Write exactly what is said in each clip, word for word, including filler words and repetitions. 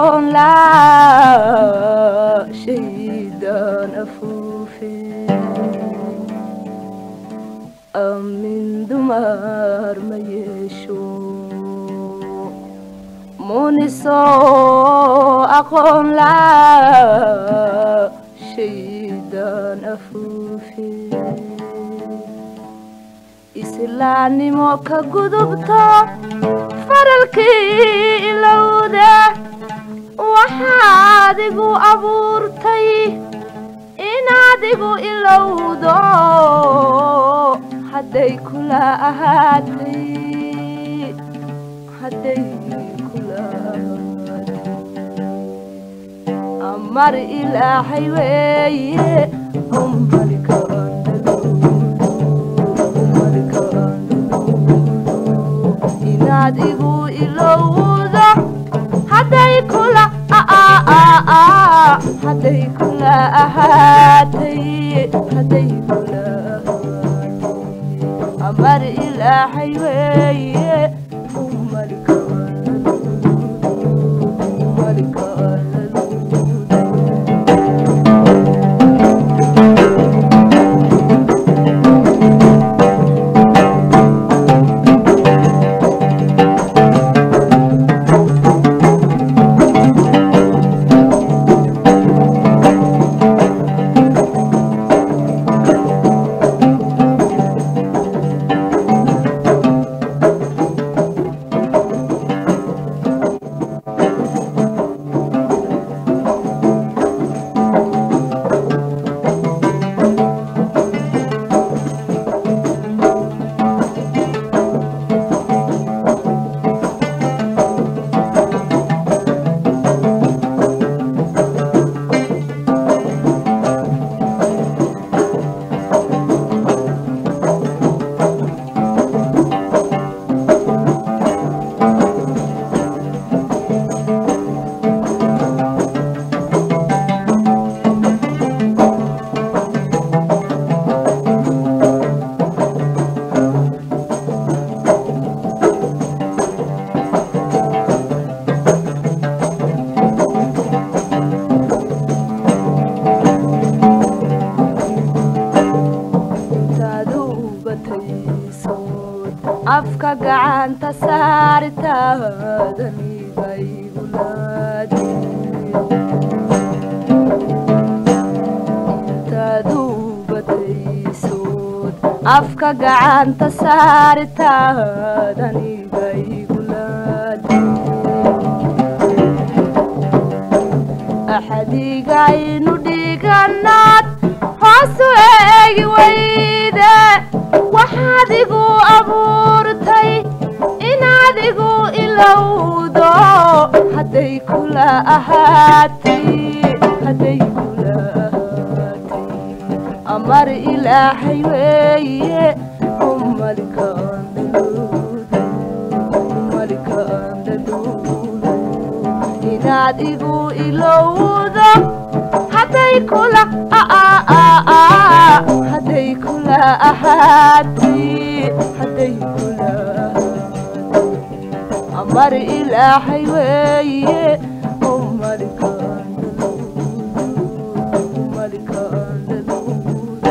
أقول لا شيدان أفوفي أمين دمار ما يشو مونسو أقول لا شيدان أفوفي إسلاني موكا قدبتا فرالكي إلوده وحادقو أبورتي إنادقو إلوده حدي كلا أهاتي حدي كلا أهاتي أمر إلهي ويه هم ملكان إنادقو إلوده حدي كلا حدي كلا أهاتي حدي كلا أهاتي أمر إلهي ويه هم ملكان ملكان afka gacanta saartaadani baybulaadi intaadu bataysood afka gacanta saartaadani baybulaadi axadigaynu dhiganaad hoosu eegi wayde waxaadigu abuurtay inaadigu ilowdo hadday kula ahaatay hadday kula ahaatay amar ilaahay weeye umalikaan daluuda umalikaan daluuda inaadigu ilowdo hadday kula hadday kula ahaatay hadday kula ahaatay amar ilaahay weeye umalikaan daluuda umalikaan daluuda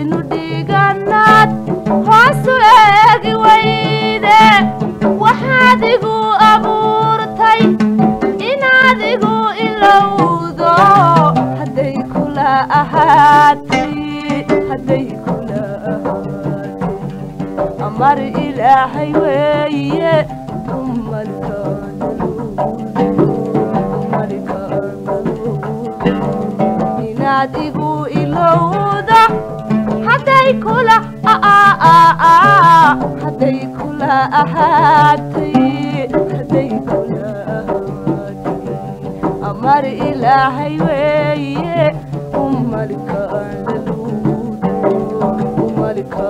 aynu dhiganaad hoosu eegi weyde waxaad igu abuurtay inaad igu ilowdo hadday kula ahaatay hadday kula ahaatay amar ilaahay weeye inaad igu ilowda hadday kula hadday kula ahaatay hadday kula ahaatay amar ilaahay weeye umalka laluudo umalka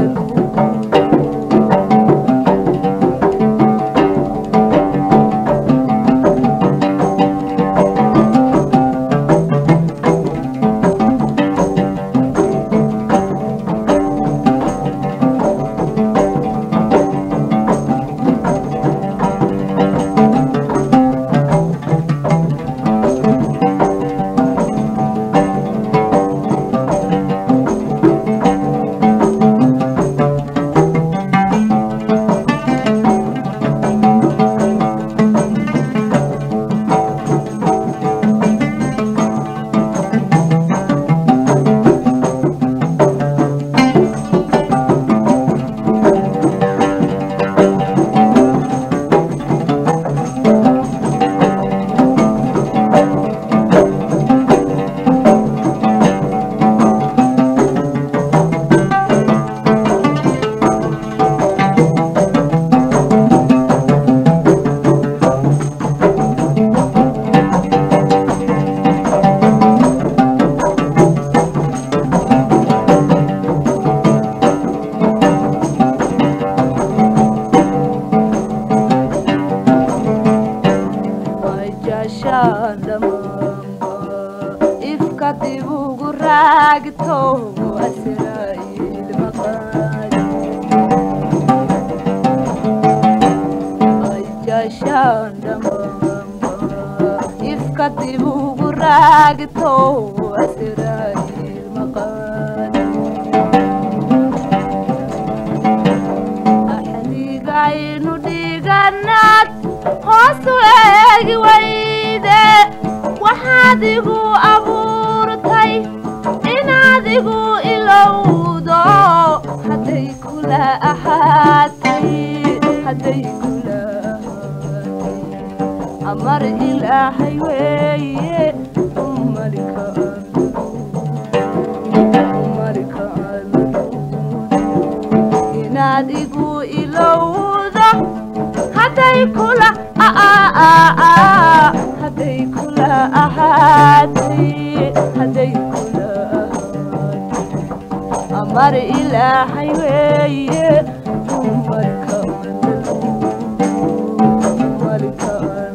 ifka dib ugu raagto Israa'iil maqaad ay jashan dhammaanba ifka dib ugu raagto Israa'iil maqaad axdigaynu dhiganaad hoosu eegi weyde waxaad igu abuurtay inaad igu ilowdo hadday kula ahaatay hadday kula ahaatay amar ilaahay weeye umalka umalka inaad igu ilowdo hadday kula hadday kula ahaatay hadday kula ahaatay amar ilaahay weeye umalka umalka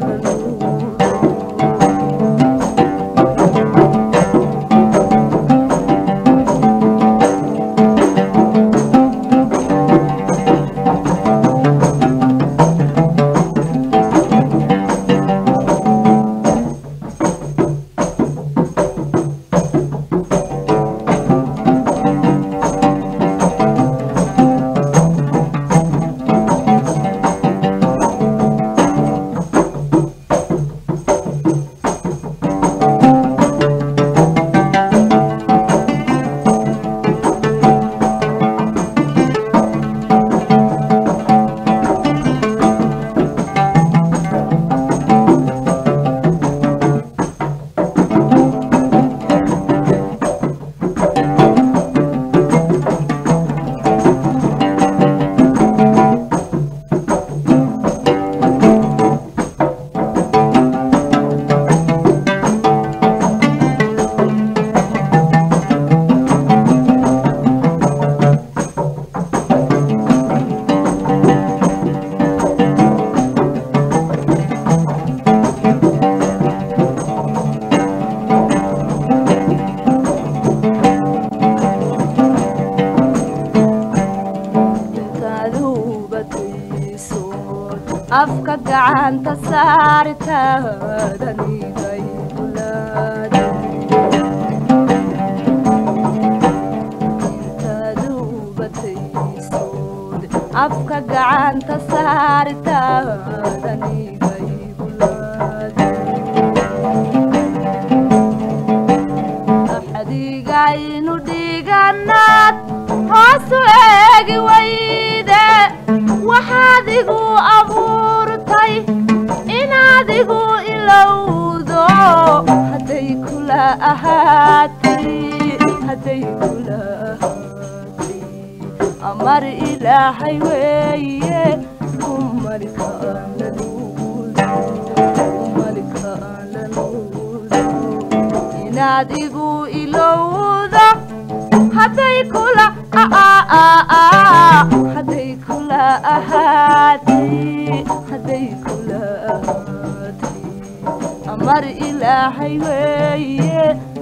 afka gacanta saartaadaniday kulaad afka gacanta saartaadaniga axdigaynu dhiganaad hoosu eegi wayde waxaad igu abuurtay inaad igu ilowdo hadday kula ahaatay hadday kula ahaatay amar ilaahay weeye kumalka aan la nuudo kumalka aan la nuudo inaad igu ilowdo hadday kula hadday kula ahaatay hadday kula ahaatay amar ilaahay weeye